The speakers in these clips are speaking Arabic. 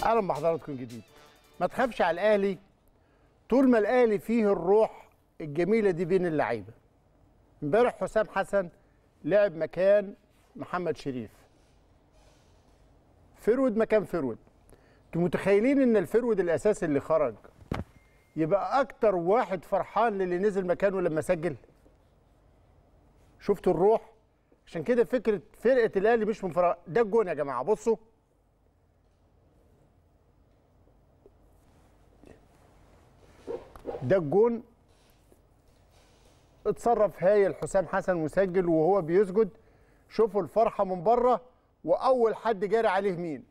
اهلا بحضراتكم جديد. ما تخافش على الاهلي طول ما الاهلي فيه الروح الجميله دي بين اللعيبه. امبارح حسام حسن لعب مكان محمد شريف، فرود مكان فرود. انتوا متخيلين ان الفرود الاساسي اللي خرج يبقى اكتر واحد فرحان للي نزل مكانه لما سجل؟ شفتوا الروح؟ عشان كده فكره فرقه الاهلي مش من فراغ. ده الجون يا جماعه، بصوا ده الجون. اتصرف هايل حسام حسن وسجل وهو بيسجد. شوفوا الفرحه من بره، واول حد جاري عليه مين؟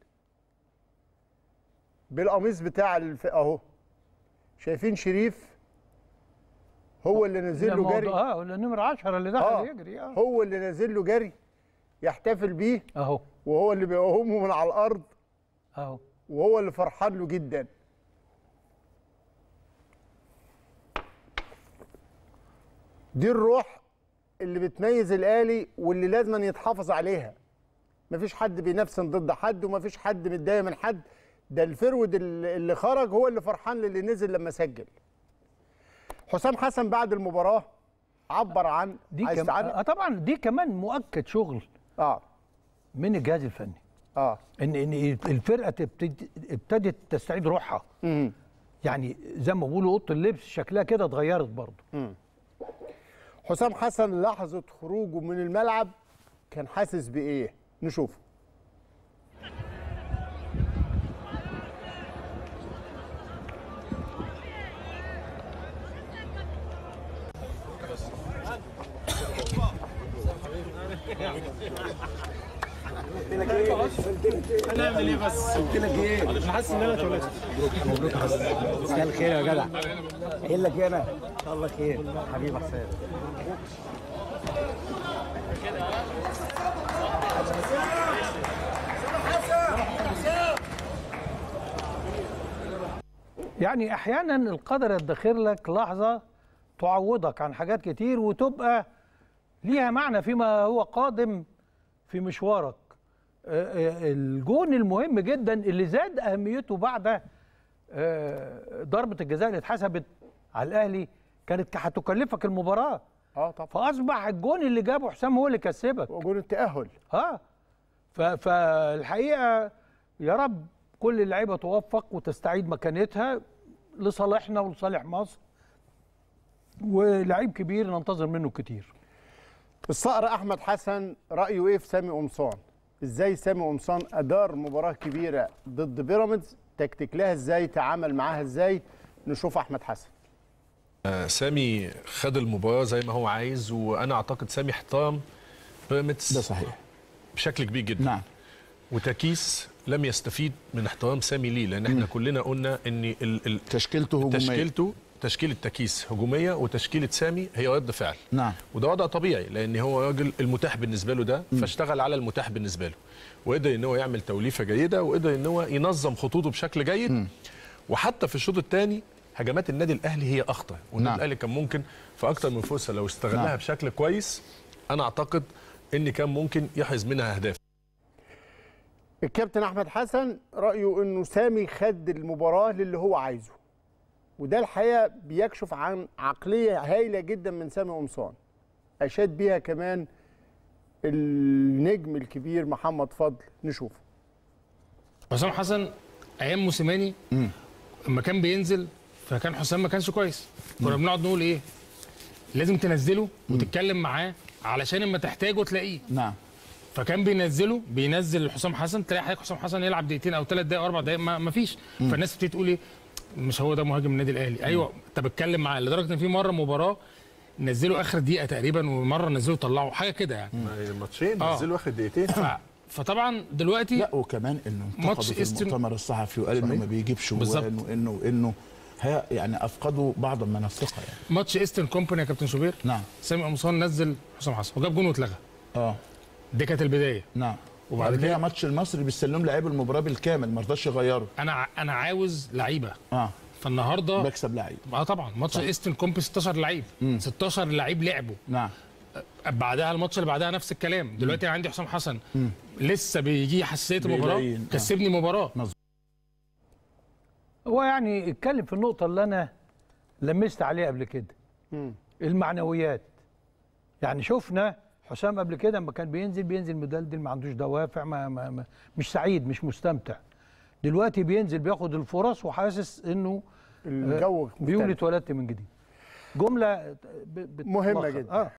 بالقميص بتاع اهو، شايفين شريف هو اللي نازل له جري. النمر 10 اللي دخل يجري. هو اللي نازل له جري يحتفل بيه اهو، وهو اللي بيقومه من على الارض اهو، وهو اللي فرحان له جدا. دي الروح اللي بتميز الاهلي واللي لازم يتحافظ عليها. مفيش حد بينافس ضد حد ومفيش حد متضايق من حد. ده الفرود اللي خرج هو اللي فرحان للي نزل لما سجل. حسام حسن بعد المباراه عبر عن دي طبعا دي كمان مؤكد شغل من الجهاز الفني. ان الفرقه ابتدت تستعيد روحها. يعني زي ما بيقولوا اوضه اللبس شكلها كده اتغيرت برضه. حسام حسن لحظه خروجه من الملعب كان حاسس بايه؟ نشوف. هنعمل ايه بس؟ قلت لك ايه؟ انا حاسس ان انا اتولدت. مبروك يا حسن. مساء الخير يا جدع. قايل لك ايه انا؟ ان شاء الله خير حبيبي حسام. يعني احيانا القدر يدخر لك لحظه تعوضك عن حاجات كتير وتبقى ليها معنى فيما هو قادم في مشوارك. الجون المهم جدا اللي زاد اهميته بعد ضربه الجزاء اللي اتحسبت على الاهلي كانت هتكلفك المباراه. طبعا. فاصبح الجون اللي جابه حسام هو اللي كسبك، وجون التاهل. فالحقيقه يا رب كل اللعيبه توفق وتستعيد مكانتها لصالحنا ولصالح مصر، ولعيب كبير ننتظر منه كتير. الصقر احمد حسن رايه ايه في سامي قمصان؟ ازاي سامي قمصان ادار مباراه كبيره ضد بيراميدز؟ تكتيك لها ازاي؟ تعامل معاها ازاي؟ نشوف احمد حسن. سامي خد المباراه زي ما هو عايز، وانا اعتقد سامي احترم بيراميدز. ده صحيح بشكل كبير جدا. نعم. وتكيس لم يستفيد من احترام سامي ليه، لان احنا كلنا قلنا ان تشكيلته هجوميه. تشكيله تكيس هجوميه وتشكيله سامي هي رد فعل. نعم. وده وضع طبيعي لان هو راجل المتاح بالنسبه له ده، فاشتغل على المتاح بالنسبه له وقدر ان هو يعمل توليفه جيده وقدر ان هو ينظم خطوطه بشكل جيد. وحتى في الشوط الثاني هجمات النادي الاهلي هي اخطر، والنادي الاهلي كان ممكن في اكتر من فرصه لو استغلها بشكل كويس انا اعتقد ان كان ممكن يحرز منها اهداف. الكابتن احمد حسن رايه انه سامي خد المباراه للي هو عايزه، وده الحقيقه بيكشف عن عقليه هايله جدا من سامي قمصان اشاد بيها كمان النجم الكبير محمد فضل. نشوف. حسام حسن ايام موسيماني لما كان بينزل فكان حسام ما كانش كويس، كنا بنقعد نقول ايه؟ لازم تنزله وتتكلم معاه علشان اما تحتاجه تلاقيه. نعم. فكان بينزل حسام حسن، تلاقي حضرتك حسام حسن يلعب دقيقتين او 3 دقائق او 4 دقائق ما فيش. فالناس بتبتدي تقول ايه؟ مش هو ده مهاجم النادي الاهلي. ايوه انت بتتكلم معاه لدرجه ان في مره مباراه نزلوا اخر دقيقه تقريبا، ومره نزلوا طلعوا حاجه كده يعني. ماتشين نزلوا اخر دقيقتين. فطبعا دلوقتي لا، وكمان انه انتقدوا في المؤتمر الصحفي وقال انه ما بيجيبش جوان وانه يعني افقدوا بعضا من الثقه يعني. ماتش ايسترن كومباني يا كابتن شوبير. نعم. سامي قمصان نزل حسام حسن وجاب جون واتلغى. دي كانت البدايه. نعم. وبعد كده ماتش المصري بيسلم لعيب المباراه بالكامل، ما رضاش يغيره. انا عاوز لعيبه. فالنهارده بكسب لعيب. طبعا ماتش ايسترن كومباني 16 لعيب. 16 لعيب لعبوا. نعم. بعدها الماتش اللي بعدها نفس الكلام. دلوقتي عندي حسام حسن لسه بيجي حساسيه المباراه، كسبني مباراه. هو يعني اتكلم في النقطة اللي أنا لمست عليها قبل كده، المعنويات. يعني شفنا حسام قبل كده لما كان بينزل مدلدل، ما عندوش دوافع، مش سعيد، مش مستمتع. دلوقتي بينزل بياخد الفرص وحاسس إنه الجو بيقول اتولدت من جديد. جملة مهمة جدا.